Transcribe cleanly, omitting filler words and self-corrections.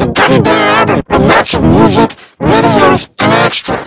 the Gummy album with lots of music, videos, and extras.